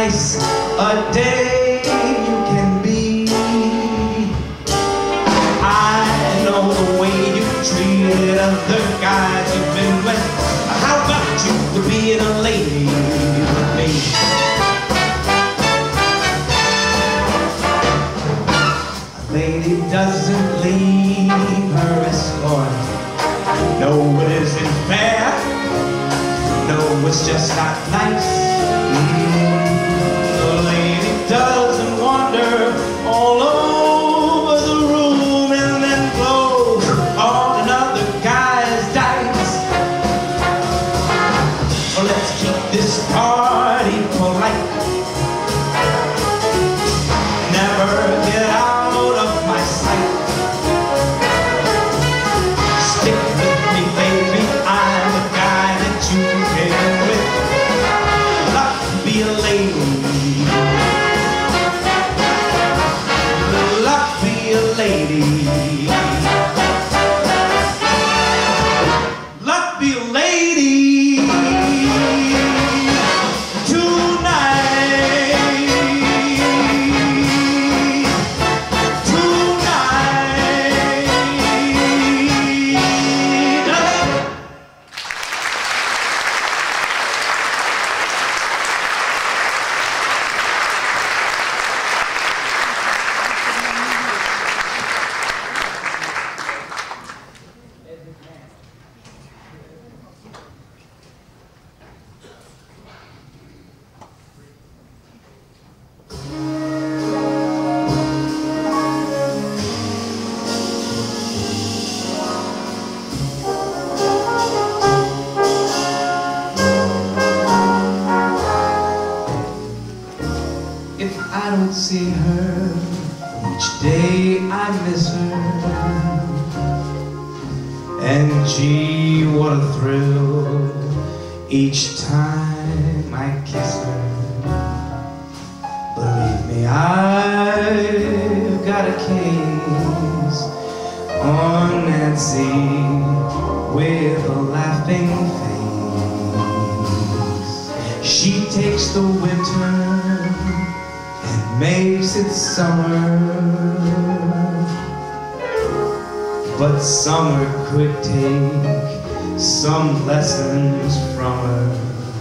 nice a day you can be. I know the way you treated other guys you've been with. How about you being a lady with me? A lady doesn't leave her escort. No, it isn't fair. No, it's just not nice. The lady doesn't wander all over the room and then blow on another guy's dice. So let's keep this party polite. Never get out of my sight. Stick with me, baby, I'm the guy that you came with. Luck to be a lady. Luck to be a lady. Luck to be a lady. If I don't see her, each day I miss her. And gee, what a thrill each time I kiss her. Believe me, I've got a case on Nancy with a laughing face. She takes the winter and makes it summer, but summer could take some lessons from her.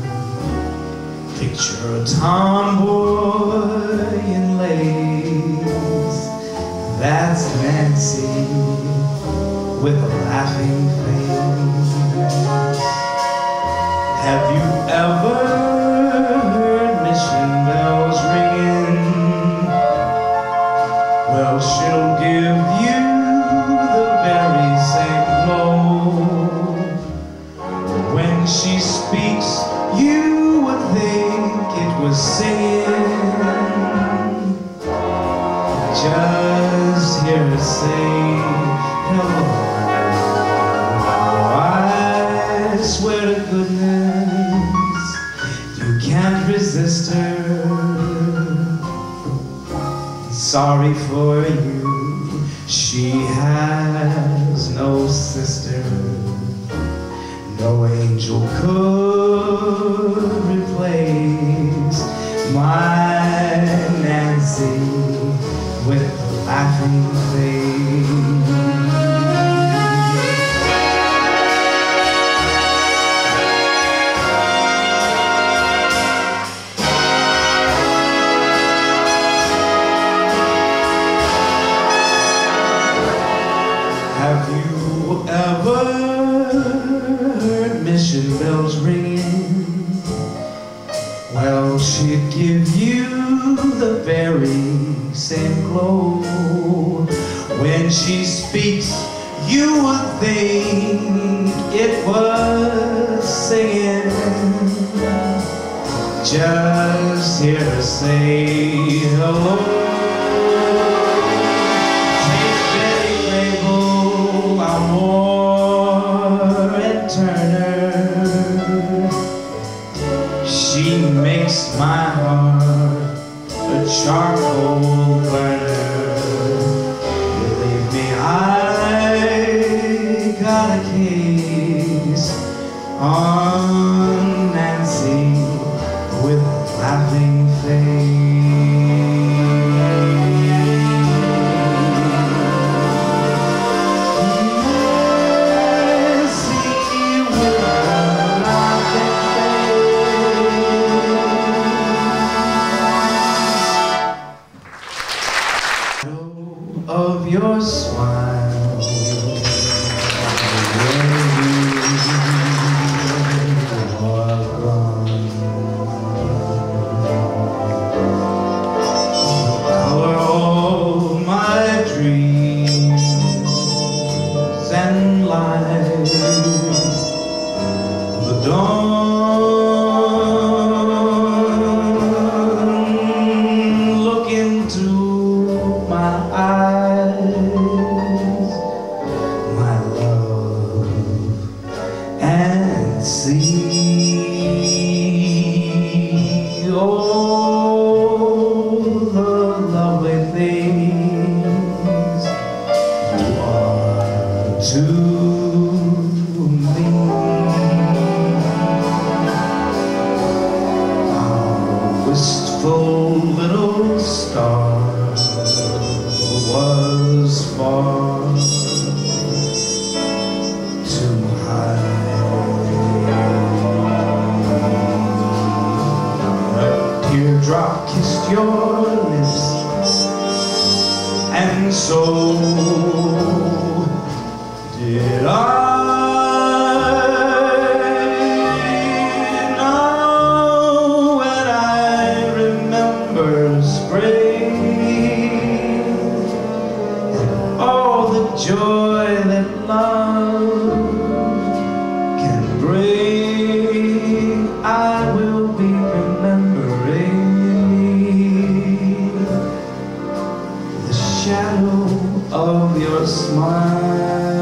Picture a tomboy in lace, that's Nancy with a laughing face. Have you ever heard mission bells ringing? Well, she'll give you the very same glow. When she speaks, you would think it was singing. Just hear her say hello. I swear to goodness, you can't resist her. Sorry for you, she has no sister. No angel could replace my Nancy with a laughing face. Have you ever heard mission bells ringing? Well, she'd give you the very same glow. When she speaks, you would think it was singing. Just hear her say hello. She makes my heart a charcoal burner. Believe me, I got a case on Nancy with laughing face. Of your smile, when you are gone, the color of my dreams and life, the dawn, look into my eyes, my love, and see all the lovely things you are to me. Our wistful little star was far too high. A teardrop kissed your lips, and so did I. Now when I remember spring, all the joy that love can bring, I will be remembering the shadow of your smile.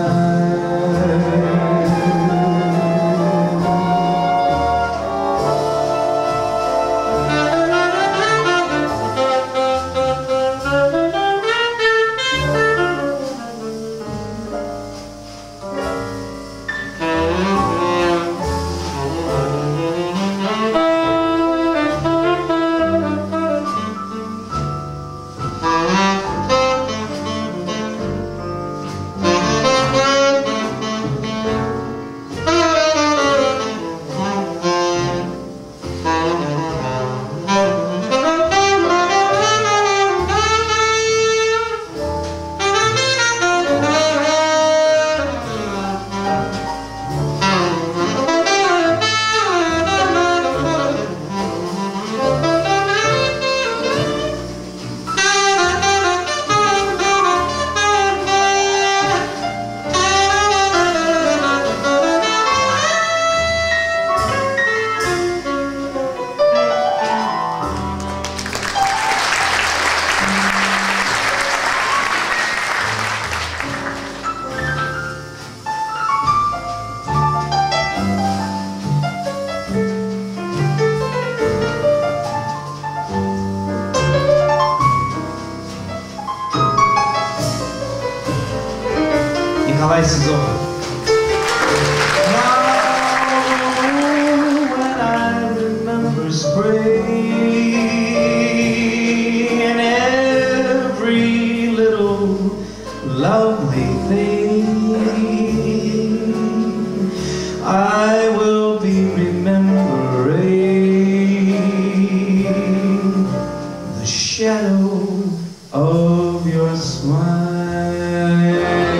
Николай Сизов. Now when I remember spring and every little lovely thing, I will be remembering the shadow of your smile,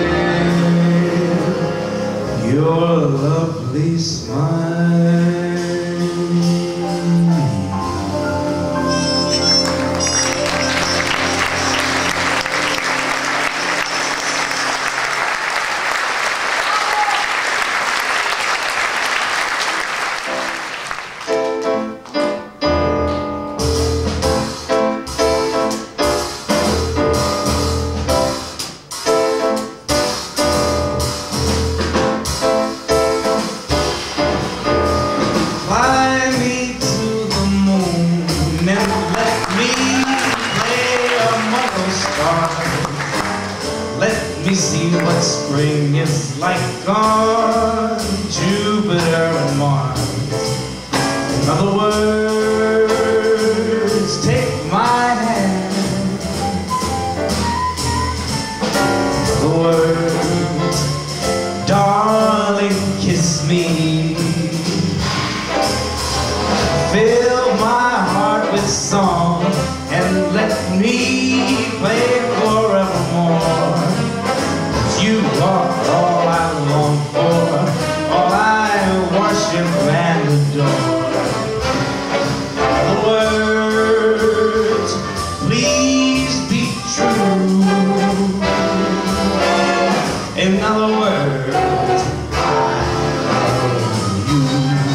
your lovely smile. Let me see what spring is like on Jupiter and Mars. In other words, this song and let me play forevermore. 'Cause you are all I long for, all I worship and adore. The words, please be true. In other words, I love you.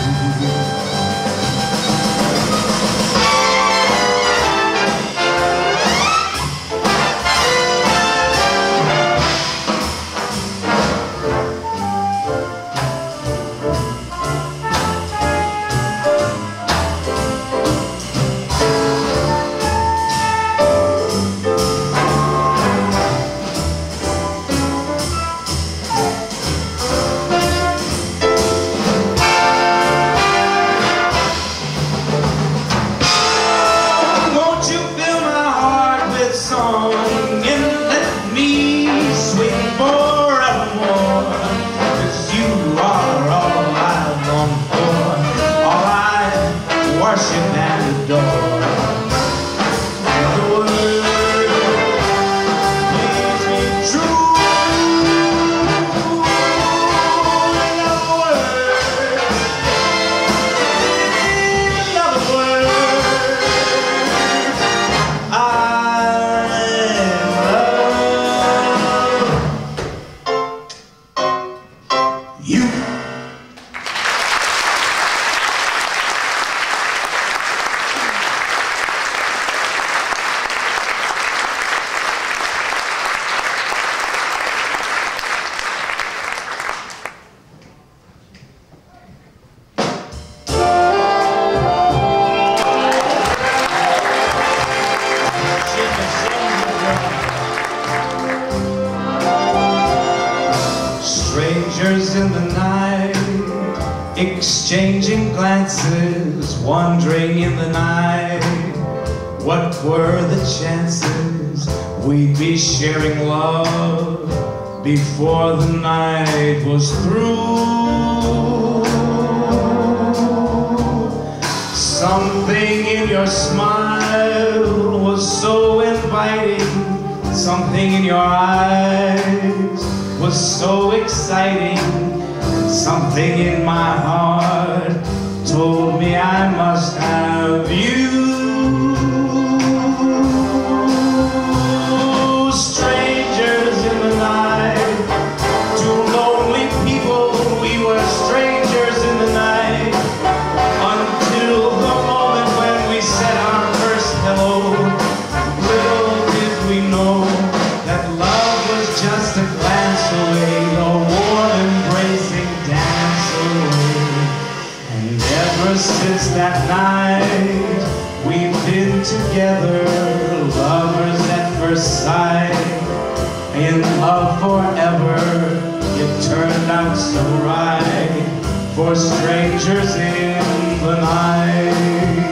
Strangers in the night, exchanging glances, wandering in the night. What were the chances we'd be sharing love before the night was through? Something in your smile was so inviting, something in your eyes was so exciting, something in my heart told me I must have you. Strangers in the night, two lonely people, we were strangers in the night, until the moment when we said our first hello. Little did we know that love was just a glance away, a warm embracing dance away. And ever since that night, we've been together, lovers at first sight, in love forever. It turned out so right for strangers in the night.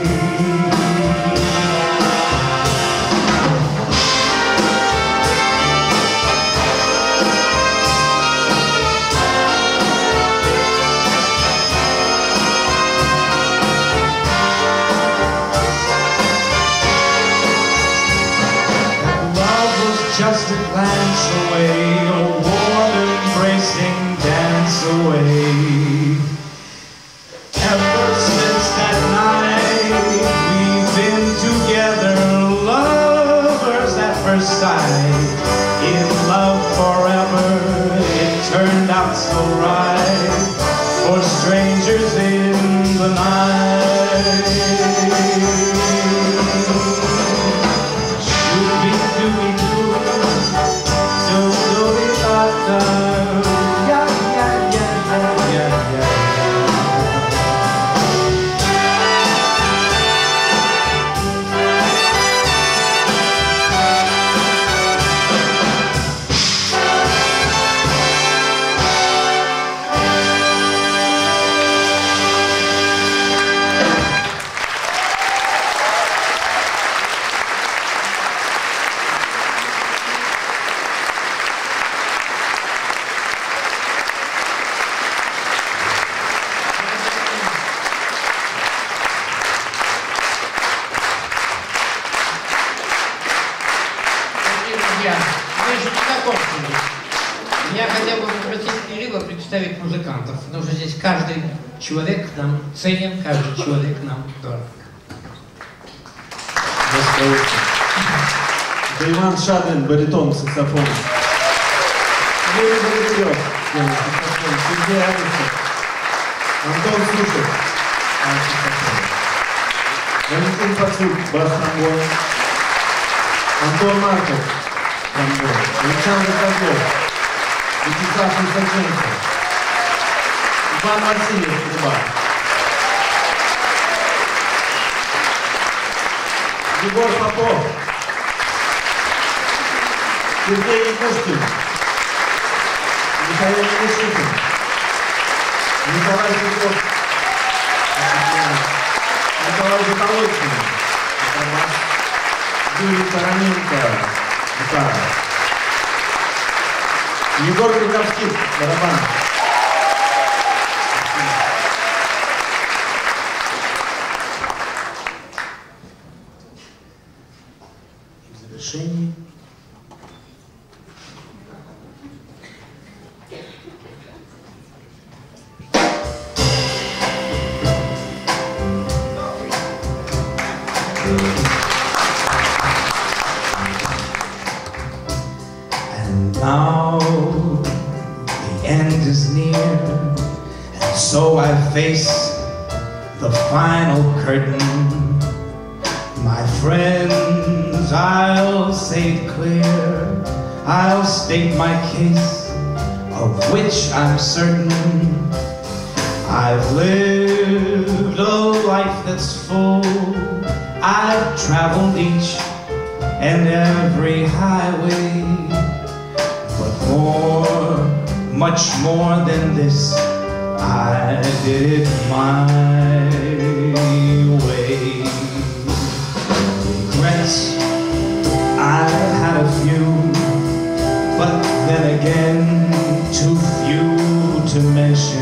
Just a glance away, a warm embracing dance away. Ever since that night, we've been together, lovers at first sight, in love forever. It turned out so right for strangers in the night. Shooby-dooby-doo, do-do-be-da. закончили. Я хотел бы попросить Кирилла представить музыкантов, потому что здесь каждый человек нам ценен, каждый человек нам дорог. Это Иван Шадрин, баритон, саксофон. Юрий Богатырев, саксофон. Сергей Адушев. Антон Сушев, саксофон. Валентин Пацук, бас-тромбон. Антон Марков, тромбон. Александр Козлов. Вячеслав Константинов. Иван Васильев, труба. Егор Попов. Сергей Якушкин. Михаил Мишутин. Николай Жуков. Николай Жуколойкин. Юрий Тараненко. Гитара. Егор Круковский. Барабан. И в завершении Now the end is near, and so I face the final curtain. My friends, I'll say it clear, I'll state my case, of which I'm certain. I've lived a life that's full, I've traveled each and every highway. But more, much more than this, I did it my way. Regrets, I've had a few, but then again, too few to mention.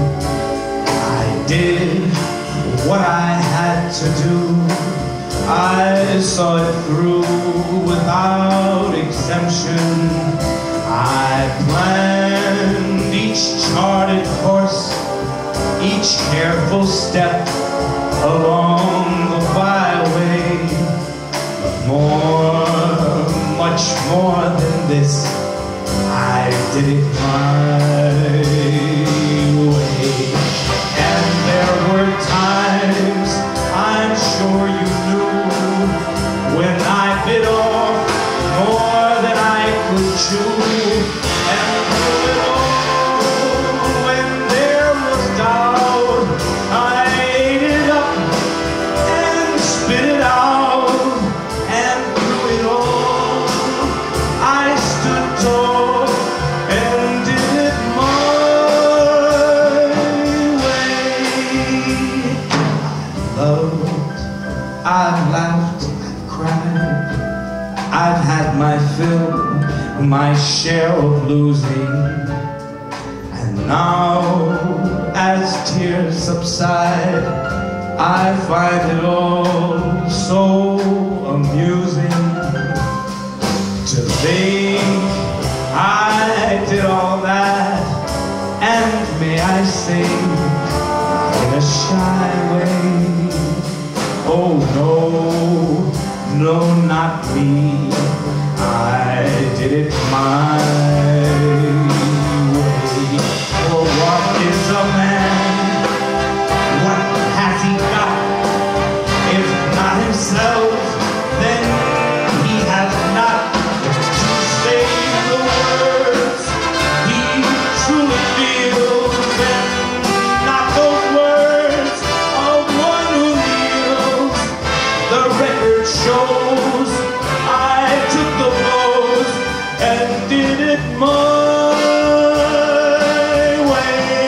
I did what I had to do, I saw it through without exemption. I planned each charted course, each careful step along the byway. But more, much more than this, I did it my way. And there were times, I'm sure you knew, when I bit off more than I could chew. And through it all, when there was doubt, I ate it up and spit it out. And through it all, I stood tall and did it my way. I loved, I've laughed, I've cried, I've had my fill, my share of losing. And now, as tears subside, I find it all so amusing to think I did all that, and may I say, in a shy way, oh no, no, not me, I did it my way. For what is a man? What has he got? If not himself, then he has not to say the words he truly feels, and not those words of one who kneels. The record shows I took the blows and did it my way.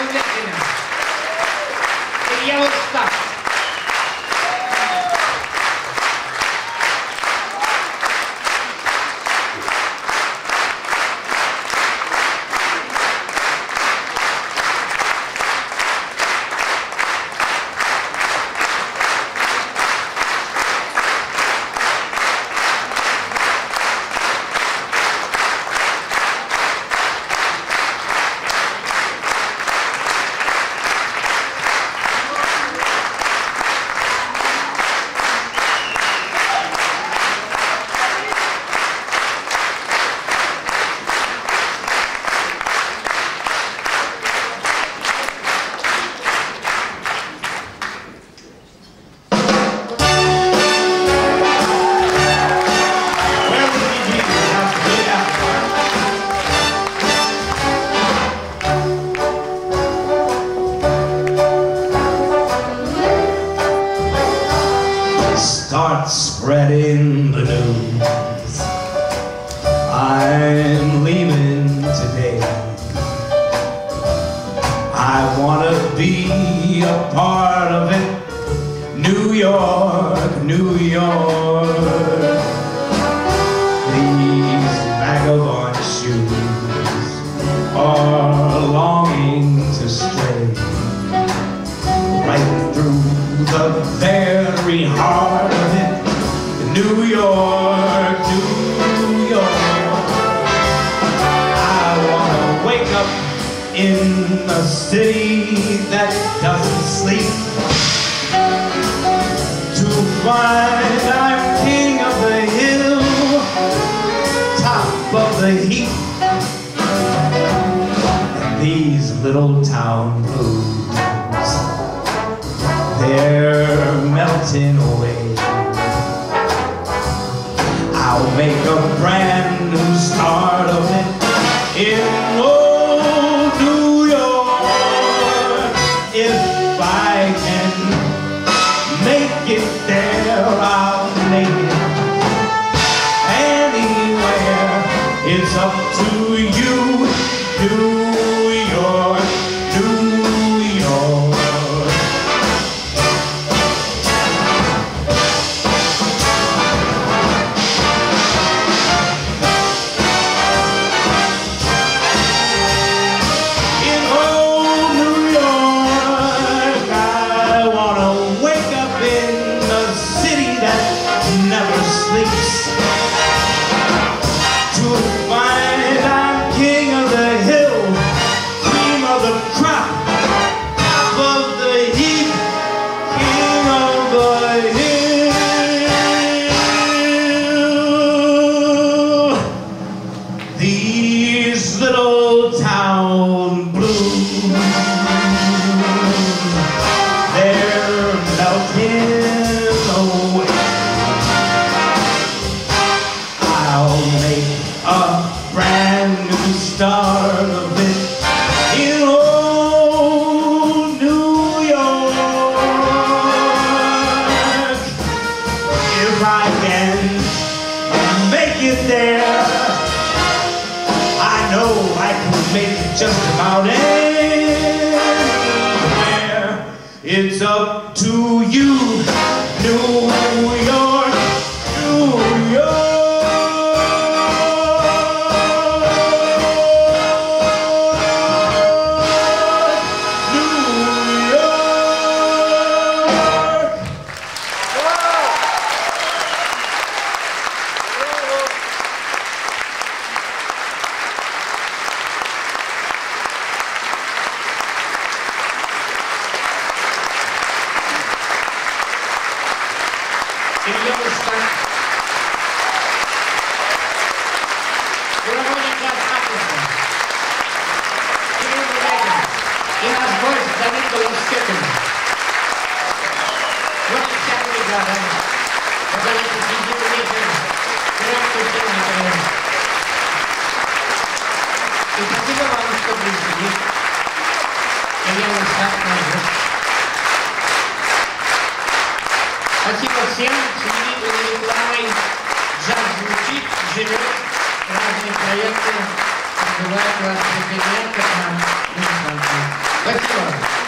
Веткина. Илья Устав. Start spreading the news. I'm leaving today. I wanna be a part of it. New York, New York. These vagabond shoes are longing to stray right through the very heart of it. New York, New York. I wanna wake up in a city that doesn't sleep, to find I'm king of the hill, top of the heap. And these little town blues, they're melting away. I'll make a brand new start of it in old New York. If I can make it there, I'll make it anywhere. It's up to you, New York, New York. These little town blues, they're melting away. I'll make a brand new start of it in old New York. If I can make it there, I know I can make it just about anywhere. It's up to you, New York, New York. Илья Устав. Филармония Атласа. Кирилл Веткин. И наш гость Давид Голостекин. Вот и вся бригада. Пожалуйста, следите вечер. Здравствуйте, Николай. И спасибо вам, что пришли. Илья Устав, наш гость. Спасибо всем, телевидению, рекламой. Джаз звучит, живет, разные проекты. называют вас комплимент к нам, музыкантам. Спасибо.